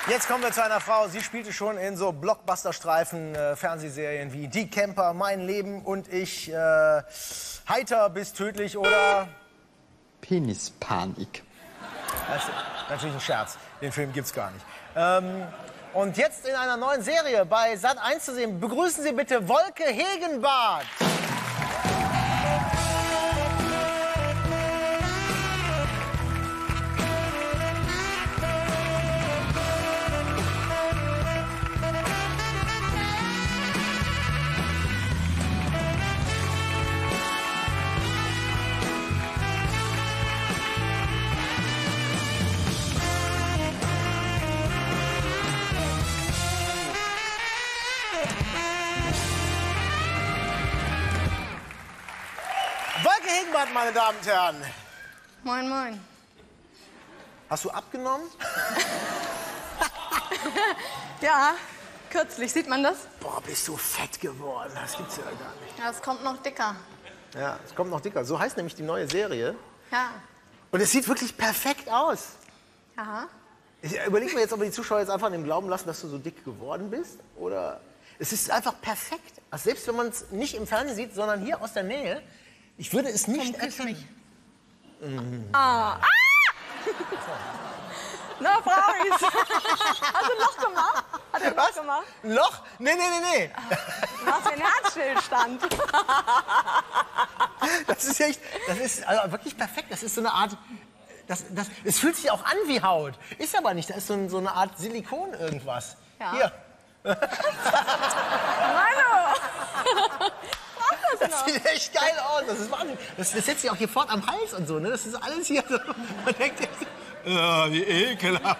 Jetzt kommen wir zu einer Frau, sie spielte schon in so Blockbuster-Streifen, Fernsehserien wie Die Camper, Mein Leben und ich, Heiter bis tödlich oder... Penispanik. Das ist natürlich ein Scherz, den Film gibt's gar nicht. Und jetzt in einer neuen Serie bei Sat.1 zu sehen, begrüßen Sie bitte Wolke Hegenbarth. Wolke Hegenbarth, meine Damen und Herren. Moin, moin. Hast du abgenommen? Ja, kürzlich. Sieht man das? Boah, bist du fett geworden. Das gibt's ja gar nicht. Ja, es kommt noch dicker. Ja, es kommt noch dicker. So heißt nämlich die neue Serie. Ja. Und es sieht wirklich perfekt aus. Aha. Ich überlege mir jetzt, ob wir die Zuschauer jetzt einfach an dem glauben lassen, dass du so dick geworden bist. Oder es ist einfach perfekt. Also selbst wenn man es nicht im Fernsehen sieht, sondern hier aus der Nähe. Ich würde es nicht erkennen. Ah! Na, Frauis. Hast du ein Loch gemacht? Hat er ein Loch gemacht? Ein Loch? Nee. Du hast den Herzstillstand. Das ist echt, das ist also wirklich perfekt. Das ist so eine Art, es fühlt sich auch an wie Haut. Ist aber nicht, da ist so eine Art Silikon irgendwas. Ja. Hier. Hallo. Das sieht echt geil aus. Das ist Wahnsinn. Das setzt sich auch hier fort am Hals und so. Ne? Das ist alles hier so. Man denkt jetzt, wie ekelhaft.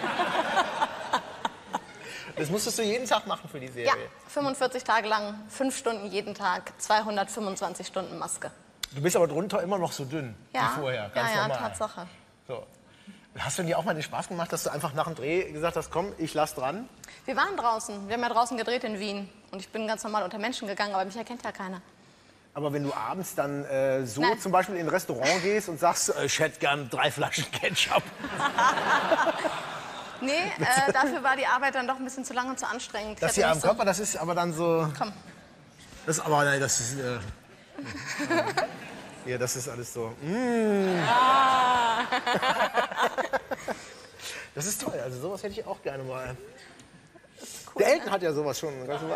Das musstest du jeden Tag machen für die Serie. Ja, 45 Tage lang, 5 Stunden jeden Tag, 225 Stunden Maske. Du bist aber drunter immer noch so dünn Ja, wie vorher. Ganz normal. Tatsache. So. Hast du dir auch mal den Spaß gemacht, dass du einfach nach dem Dreh gesagt hast, komm, ich lass dran? Wir waren draußen. Wir haben ja draußen gedreht in Wien. Und ich bin ganz normal unter Menschen gegangen, aber mich erkennt ja keiner. Aber wenn du abends dann so Nein. zum Beispiel in ein Restaurant gehst und sagst, ich hätte gern 3 Flaschen Ketchup. Nee, dafür war die Arbeit dann doch ein bisschen zu lang und zu anstrengend. Das hier am Körper, das ist aber dann so... Komm. Das ist aber, nein, das ist... ja, das ist alles so... Das ist toll, also sowas hätte ich auch gerne mal. Cool, der Elton hat ja sowas schon.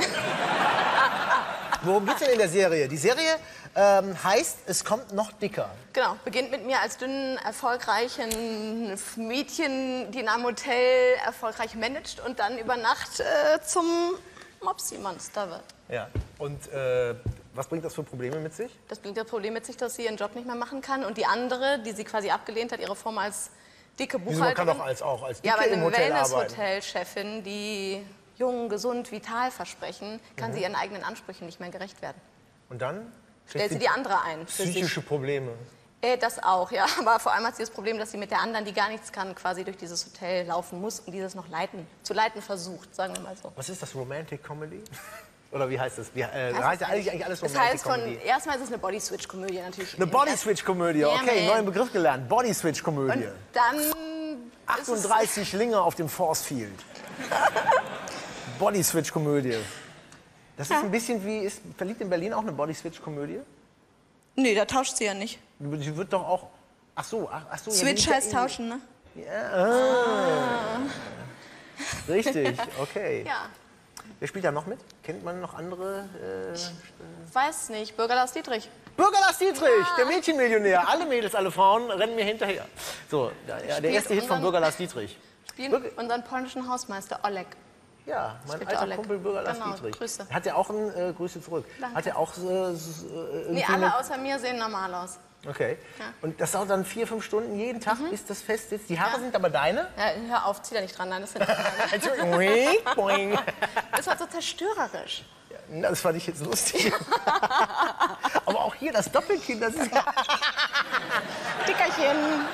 Worum geht's denn in der Serie? Die Serie heißt, es kommt noch dicker. Genau, beginnt mit mir als dünnen, erfolgreichen Mädchen, die in einem Hotel erfolgreich managt und dann über Nacht zum Mopsi-Monster wird. Ja, und was bringt das für Probleme mit sich? Das bringt das Problem mit sich, dass sie ihren Job nicht mehr machen kann und die andere, die sie quasi abgelehnt hat, ihre Form als dicke Wieso, man kann Buchhalterin. doch als dicke Ja, aber im eine Hotel arbeiten. Wellness-Hotel-Chefin, die jung, gesund, vital versprechen, kann sie ihren eigenen Ansprüchen nicht mehr gerecht werden. Und dann? Stellt sie die andere ein. Für Psychische Probleme. Das auch, ja. Aber vor allem hat sie das Problem, dass sie mit der anderen, die gar nichts kann, quasi durch dieses Hotel laufen muss und dieses noch zu leiten versucht, sagen wir mal so. Was ist das, Romantic Comedy? Oder wie heißt das? Heißt ja eigentlich alles Das Romantic heißt, Comedy? erstmal ist es eine Body-Switch-Komödie natürlich. Eine Body-Switch-Komödie, okay, man. neuen Begriff gelernt. Body-Switch-Komödie. Und dann 38 Schlinge auf dem Force Field. Body-Switch-Komödie. Das ist ein bisschen wie, verliebt in Berlin auch eine Body-Switch-Komödie? Nee, da tauscht sie ja nicht. Die wird doch auch, ach so. Switch ja, heißt tauschen, ne? Ja, richtig, okay. Ja. Wer spielt da noch mit? Kennt man noch andere? Weiß nicht, Bürger Lars Dietrich. Bürger Lars Dietrich, der Mädchenmillionär. Alle Mädels, alle Frauen rennen mir hinterher. So, ja, der erste Hit von Bürger Lars Dietrich. Spielen unseren polnischen Hausmeister Oleg. Ja, mein Bitte, alter Oleg. Kumpel Bürger Lars Genau, Dietrich. Grüße. Hat er auch ein Grüße zurück? Danke. Hat er auch Nee, alle außer mir sehen normal aus. Okay. Ja. Und das dauert dann 4-5 Stunden jeden Tag, bis das fest sitzt. Die Haare sind aber deine? Ja, hör auf, zieh da nicht dran, nein, das sind nicht meine. Entschuldigung. Boing. Das war so zerstörerisch. Ja, das fand ich jetzt lustig. Aber auch hier das Doppelkinn, das ist Dickerchen.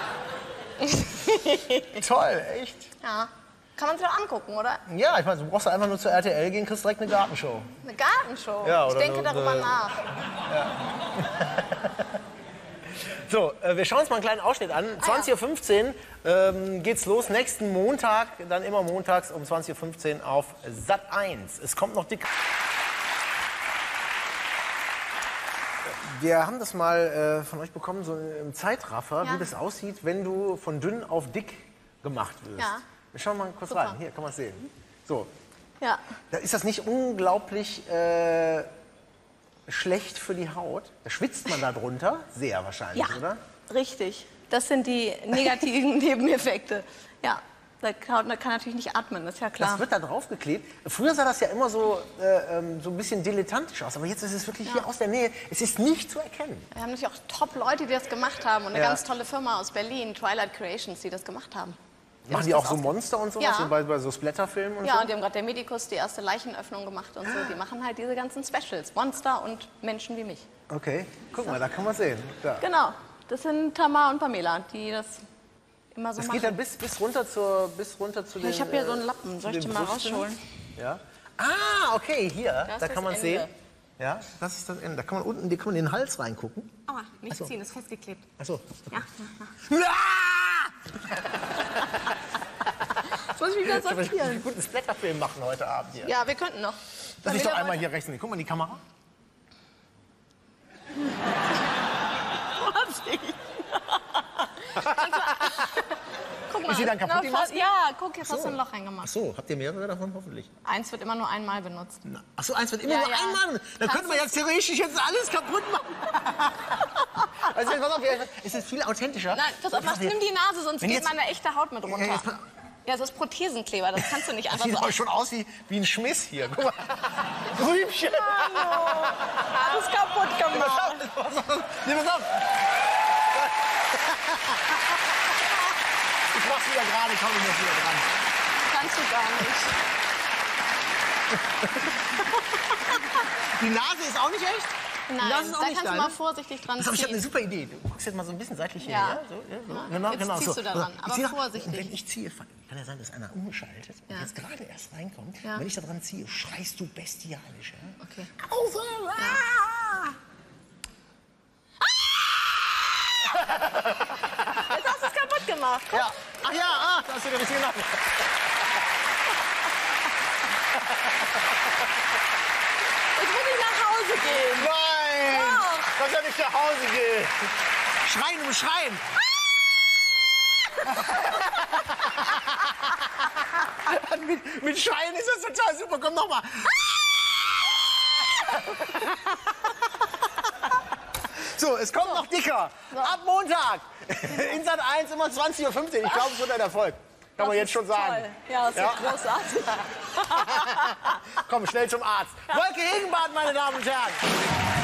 toll, echt. Ja. Kann man sich doch angucken, oder? Ja, ich meine, du brauchst einfach nur zur RTL gehen, kriegst direkt eine Gartenshow. Eine Gartenshow. Ja, ich oder denke darüber nach. So, wir schauen uns mal einen kleinen Ausschnitt an. 20:15 Uhr geht's los. Nächsten Montag, dann immer montags um 20:15 Uhr auf Sat.1. Es kommt noch dick. Wir haben das mal von euch bekommen, so im Zeitraffer, wie das aussieht, wenn du von dünn auf dick gemacht wirst. Ja. Wir schauen mal kurz rein. Hier kann man es sehen. So. Ja. Da ist das nicht unglaublich schlecht für die Haut? Da schwitzt man da drunter? Sehr wahrscheinlich, oder? Richtig. Das sind die negativen Nebeneffekte. Ja, der kann natürlich nicht atmen, das ist ja klar. Das wird da draufgeklebt. Früher sah das ja immer so, so ein bisschen dilettantisch aus, aber jetzt ist es wirklich hier aus der Nähe. Es ist nicht zu erkennen. Wir haben natürlich auch Top-Leute, die das gemacht haben und eine ganz tolle Firma aus Berlin, Twilight Creations, die das gemacht haben. Machen die auch so Monster und sowas, Ja. so bei so Splatterfilmen und Ja, so? und die haben gerade der Medikus die erste Leichenöffnung gemacht und so. Die machen halt diese ganzen Specials, Monster und Menschen wie mich. Okay, guck mal, da kann man sehen. Da. Genau, das sind Tamar und Pamela, die das immer so Das machen. geht dann bis runter zu den... Ich habe hier so einen Lappen, soll ich den den mal Brüsten? rausholen? Ja. Ah, okay, hier, Das da ist kann man das sehen. Ende. Ja, das ist das Ende. Da kann man unten in den Hals reingucken. Aua, nicht ziehen, ist festgeklebt. Achso. Ja. Ah! Jetzt muss ich wieder Ich will sortieren. einen guten Splatterfilm machen heute Abend hier. Ja, wir könnten noch. Lass mich doch Pamela einmal wollte- hier rechts nehmen. Guck mal in die Kamera. Guck mal. Ist sie dann kaputt, die Maske? Ja, guck, jetzt hast du ein Loch reingemacht. Achso, habt ihr mehrere davon hoffentlich? Eins wird immer nur einmal benutzt. Achso, eins wird immer Ja, nur ja. einmal. Dann könnte man ja theoretisch jetzt alles kaputt machen. Also, pass auf, es ist viel authentischer. Nein, pass auf, nimm die Nase, sonst Wenn geht jetzt- meine echte Haut mit runter. jetzt- Ja, das ist Prothesenkleber, das kannst du nicht Das einfach sieht so. aber schon aus wie ein Schmiss hier. Guck mal. Grübchen. Alles kaputt gemacht. Nee, pass auf. Ich mach's wieder gerade, ich hau mich noch wieder dran. Kannst du gar nicht. Die Nase ist auch nicht echt? Die Nein, Nase ist da auch nicht kannst du deine? mal vorsichtig dran Pass auf, ich habe eine ziehen. super Idee. Du guckst jetzt mal so ein bisschen seitlich hier. Ja. Ja, so, Genau, Jetzt genau. ziehst so. du daran, Ich aber ziehe vorsichtig. Und wenn ich ziehe, kann ja sein, dass einer umschaltet und Ja. jetzt gerade erst reinkommt. Ja. Wenn ich da dran ziehe, schreist du bestialisch. Ja? Okay. Aufhören! Jetzt hast du es kaputt gemacht. Ja. Ach ja, da hast du den richtigen Namen. Ich will nicht nach Hause gehen. Nein! Doch. Kannst ja nicht nach Hause gehen. Schreien, du musst schreien. mit Schreien ist das total super. Komm noch mal. So, es kommt noch dicker. Ab Montag. In Sat.1 immer 20:15 Uhr. Ich glaube, es wird ein Erfolg. Kann man jetzt schon sagen. Toll. Ja, das wird großartig. Komm, schnell zum Arzt. Wolke Hegenbart, meine Damen und Herren.